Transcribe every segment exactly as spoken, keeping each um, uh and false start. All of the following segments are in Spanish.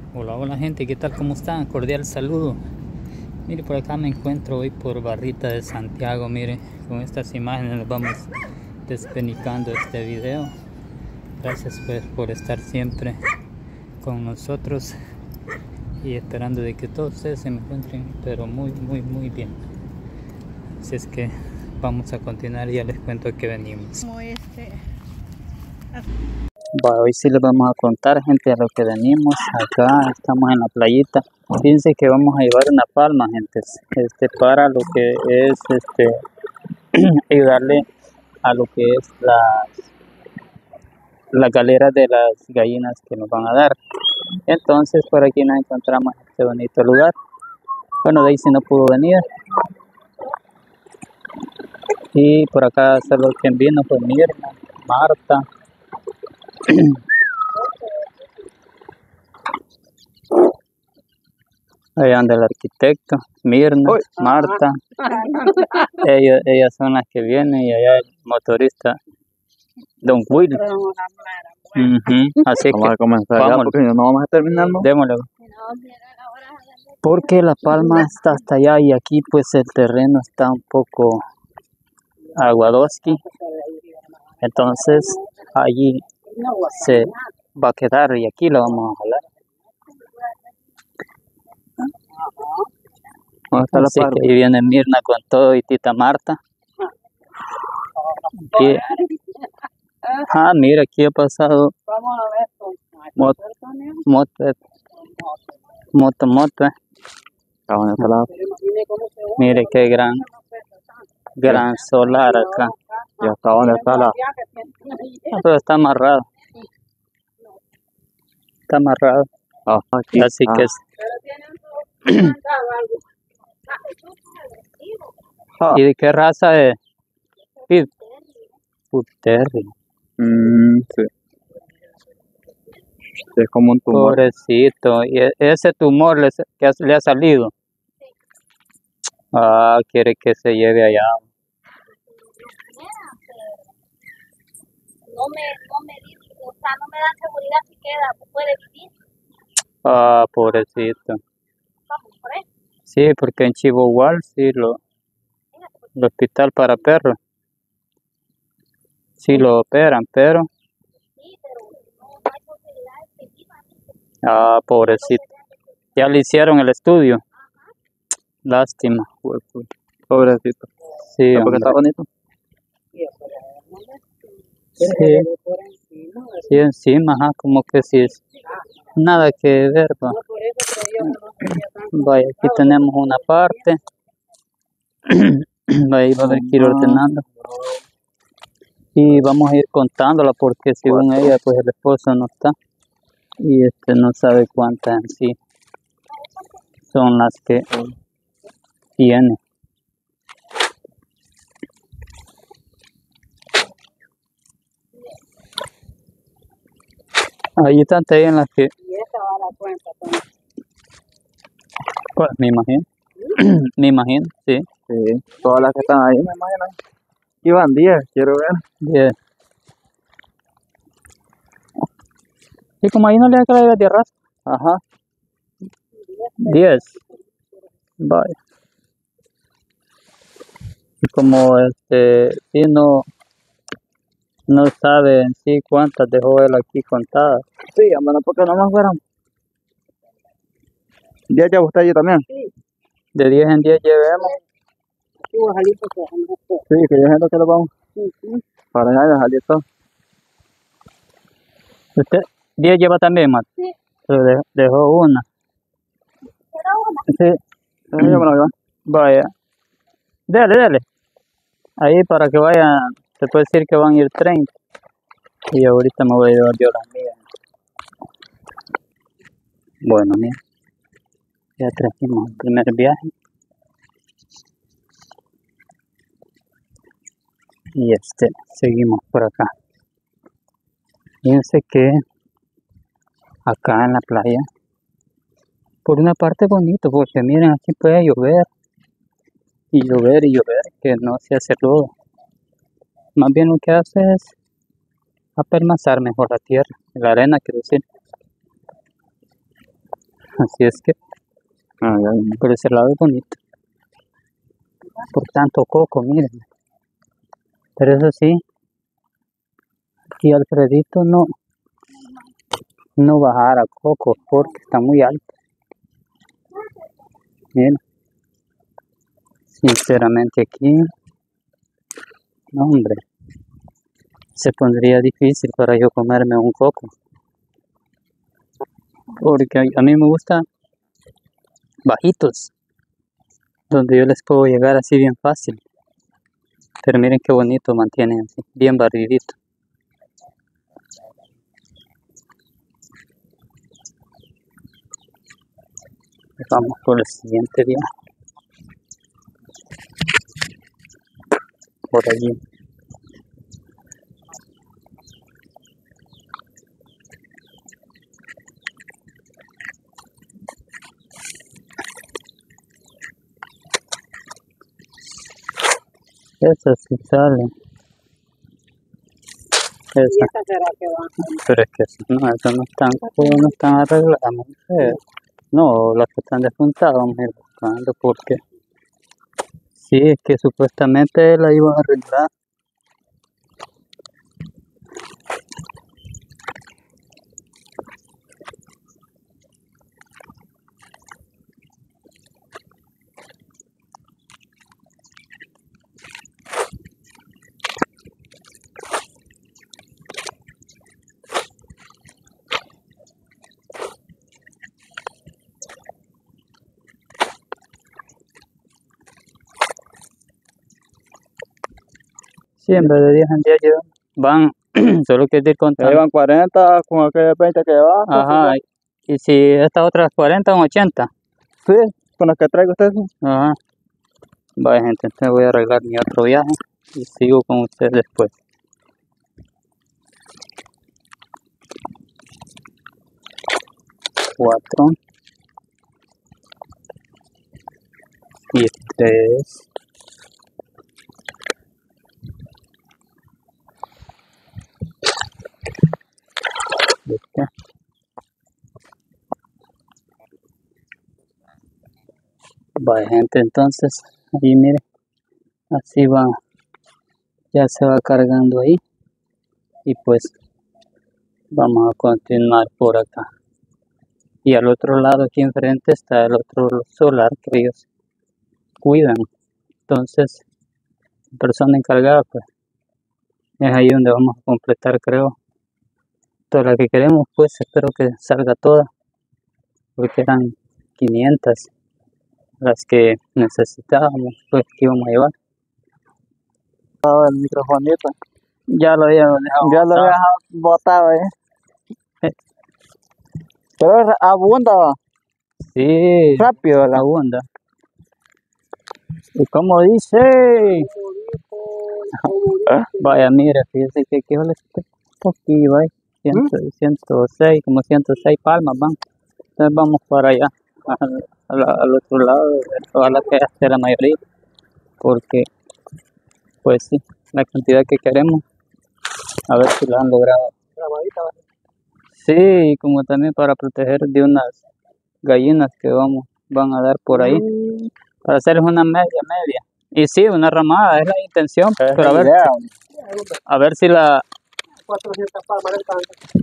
Hola, hola gente, ¿qué tal? ¿Cómo están? Cordial saludo. Mire, por acá me encuentro hoy por Barrita de Santiago. Mire, con estas imágenes nos vamos despenicando este video. Gracias pues, por estar siempre con nosotros y esperando de que todos ustedes se encuentren pero muy, muy, muy bien. Así es que vamos a continuar y ya les cuento que venimos. Como este... Bueno, hoy sí les vamos a contar, gente, a lo que venimos. Acá estamos en la playita. Fíjense que vamos a llevar una palma, gente, este, para lo que es este ayudarle a lo que es las las galeras de las gallinas que nos van a dar. Entonces por aquí nos encontramos en este bonito lugar. Bueno, Daisy no pudo venir. Y por acá solo quien vino fue Mirna, Marta. Ahí anda el arquitecto, Mirna, Uy. Marta. ellos, ellas son las que vienen y allá el motorista, Don Will. Uh-huh. Así vamos que a comenzar vamos, ya porque no vamos a terminar. ¿No? Démosle. Porque La Palma está hasta allá y aquí pues el terreno está un poco aguadoski. Entonces allí se va a quedar y aquí lo vamos a jalar. Así que ahí viene Mirna con todo y tita Marta. Y, ah, mira, aquí ha pasado moto, moto, moto, moto. Mire qué gran, gran solar acá. ¿Y hasta dónde está la? Ah, pero está amarrado. Está amarrado. Oh, aquí. Así ah. que es. ¿Y de qué raza es? Pit. Puterri. Mm, sí. Es como un tumor. Pobrecito. ¿Y ese tumor le, que le ha salido? Ah, quiere que se lleve allá. No me, no me dice, o sea, no me dan seguridad si queda, puede vivir. Ah, pobrecito. Vamos por él. Sí, porque en Chihuahua sí lo, el hospital para perros. Sí lo operan, pero. Sí, pero no, no hay posibilidades que vivan. Ah, pobrecito. Ya le hicieron el estudio. Ajá. Lástima. Pobrecito. Sí, porque está bonito. Sí, sí, encima, ajá, como que sí es nada que ver, ¿no? Vaya, aquí tenemos una parte. Ahí va a haber que ir ordenando. Y vamos a ir contándola porque según ella, pues el esposo no está. Y este no sabe cuántas en sí son las que tiene. Ahí están en las que... Y esta va a la cuenta también. Pues, me imagino. ¿Mm? Me imagino, sí. Sí. Todas las que están ahí, me imagino. Iban diez, quiero ver. diez. Sí, como ahí no le da que la de arrastre. Ajá. diez. Vaya. Y como este, sí no... No sabe en sí cuántas dejó él aquí contadas. Sí, a menos porque no más fueran. ¿diez ya usted allí también? Sí. De diez en diez llevemos. Sí, ojalito que sí, que yo siento que lo vamos. Sí, sí. Para allá, ojalito. ¿Usted diez lleva también, Mat? Sí. Pero dejó, dejó una. ¿Era una? Sí. Entonces yo me lo llevo. Vaya. Dale, dale. Ahí para que vayan, se puede decir que van a ir treinta. Y ahorita me voy a llevar yo las mías. Bueno, mira. Ya trajimos el primer viaje. Y este, seguimos por acá. Fíjense que acá en la playa, por una parte bonito, porque miren, aquí puede llover. Y llover y llover, que no se hace lodo. Más bien lo que hace es apelmazar mejor la tierra, la arena, quiero decir. Así es que ah, por ese lado es bonito. Por tanto coco, miren. Pero eso sí, aquí Alfredito no, no bajará coco porque está muy alto. Miren. Sinceramente aquí, no hombre, se pondría difícil para yo comerme un coco. Porque a, a mí me gustan bajitos, donde yo les puedo llegar así bien fácil. Pero miren qué bonito mantienen así, bien barridito. Vamos por el siguiente día. Por allí. Esa sí sale. Esa. ¿Y esta será que va? Pero es que no, esas no están, no están arregladas, mujer. No, las que están despuntadas vamos a ir buscando porque sí, es que supuestamente la iban a arreglar. Sí, en vez de diez en diez llevan, van, solo que ir contando. Llevan cuarenta con aquella veinte que va. Ajá, y si estas otras cuarenta son ochenta. Sí, con las que traigo ustedes. Ajá. Vaya gente, entonces voy a arreglar mi otro viaje y sigo con ustedes después. Cuatro. Y tres. ¿Viste? Vaya gente, entonces ahí mire, así va, ya se va cargando ahí y pues vamos a continuar por acá. Y al otro lado aquí enfrente está el otro solar que ellos cuidan. Entonces la persona encargada pues es ahí donde vamos a completar, creo, toda la que queremos. Pues espero que salga toda, porque eran quinientas las que necesitábamos, pues que íbamos a llevar. El microfonito. Ya lo había dejado. Ya lo había botado ahí. Pero abunda. Sí, Rápido la abunda. ¿Y como dice? Vaya, mire, fíjese que aquí vale este poquillo, ahí. ciento seis, como ciento seis palmas van. Entonces vamos para allá, al, al, al otro lado, ojalá que esté la mayoría, porque pues sí, la cantidad que queremos, a ver si la han logrado. Sí, y como también para proteger de unas gallinas que vamos, van a dar por ahí, para hacerles una media, media. Y sí, una ramada, es la intención, es pero a ver, a ver si la... cuatrocientas palmas del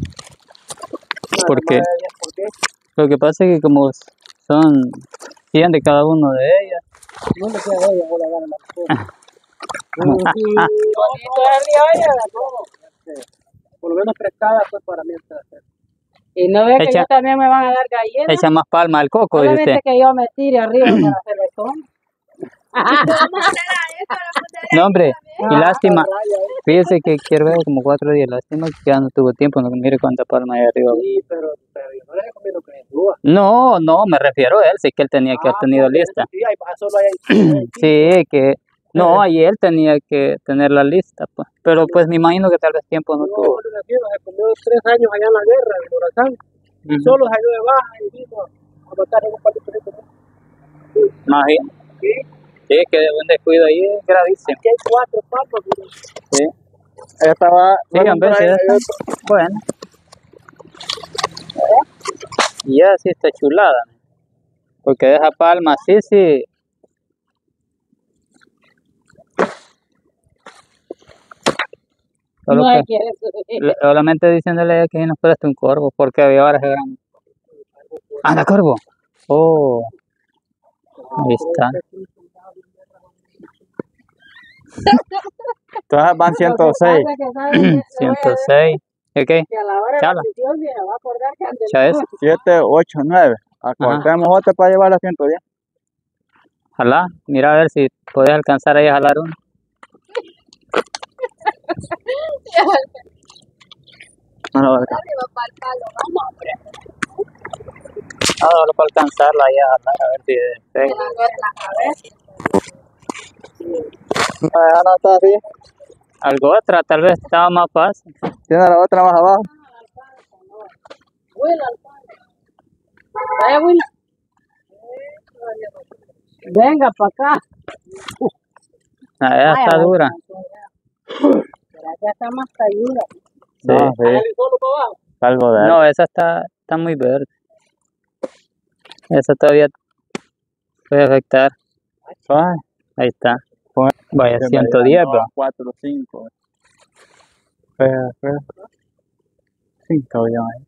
Porque lo que pasa es que como son cien de cada uno de ellas. No le queda de ella, voy a dar la bonito es el día de todo. Por lo menos prestada pues para mientras. Y no ve que Echa, yo también me van a dar galletas. Echa más palma al coco, dice usted. Que yo me tire arriba para hacerle con. No, hombre, y lástima. Fíjese que quiero ver como cuatro días. Lástima que ya no tuvo tiempo. No mire cuánta palma hay arriba. Sí, pero, pero yo no le recomiendo que suba. No, no, me refiero a él. Sí que él tenía que haber tenido lista. Sí, ahí solo hay. Sí, que. No, ahí él tenía que tener la lista, pues. Pero pues me imagino que tal vez tiempo no, no tuvo. Se comió tres años allá en la guerra, en el huracán. Uh -huh. Solo salió de baja y vino a matar a un palito. Imagino. Sí. Sí, que un descuido ahí es gravísimo. Aquí hay cuatro palmas. Sí. Ella estaba... Sí, en vez de eso. Bueno. ¿Eh? Y ya sí está chulada. Porque deja palma así, sí. Solo No que, se quiere subir. le- solamente diciéndole que nos preste un corvo, porque había ahora se gran. ¡Anda, corvo! Oh, ahí está. Entonces van Lo que ciento seis. pasa que sabe que le voy a ciento decir seis. ¿El qué? que a la hora de Chala. la sesión se va a acordar que ande ¿Ya es? siete, ocho, nueve. Acortemos otro para llevar a ciento diez. Jalá. Mira a ver si puedes alcanzar ahí a jalar uno. No lo va a alcanzar. arriba para el palo, vamos, hombre. Ah, solo para alcanzarla ahí a jalar, a ver si pega. Que la agarre la cabeza. Ah, no está así. Algo otra, tal vez estaba más fácil. Tiene la otra más abajo. Will, al palo. Vaya, Will. Venga para acá. Ah, esa está Vaya, dura. Pero ya está más talluda. Sí. No, sí. Hágale solo para abajo. Algo de No, esa está, está muy verde. Esa todavía puede afectar. Ay, Ahí está. Pues, Vaya, que ciento me diez, digan, bro. no, cuatro, cinco. Espera, espera. cinco ya ahí.